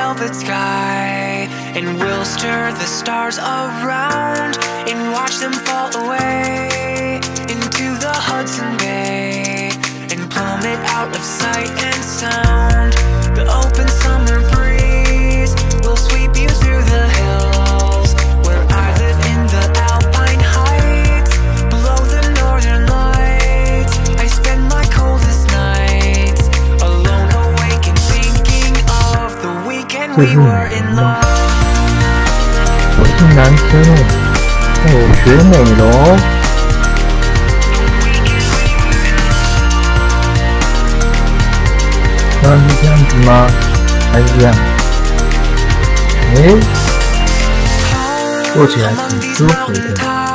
velvet sky, and we'll stir the stars around and watch them fall away into the Hudson Bay and plummet out of sight and sound. The open summer breeze will sweep you through the hills where I live in the Alpine Heights, below the northern lights. I spend my coldest nights alone, awake and thinking of the weekend we were in love. 我是男生哦，学美容。当然是这样子吗？还是这样？做起来挺舒服的。